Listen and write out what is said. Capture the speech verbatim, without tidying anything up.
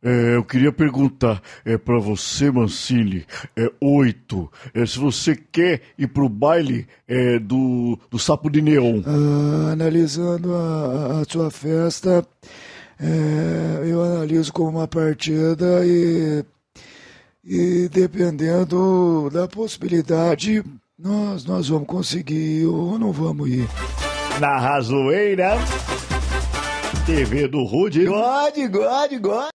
É, eu queria perguntar é, para você, Mancini, é, oito, é, se você quer ir pro baile é, do, do Sapo de Neon. Ah, analisando a, a sua festa, é, eu analiso como uma partida e, e dependendo da possibilidade, nós, nós vamos conseguir ou não vamos ir. Na Razoeira, T V do Rude. God, God, God.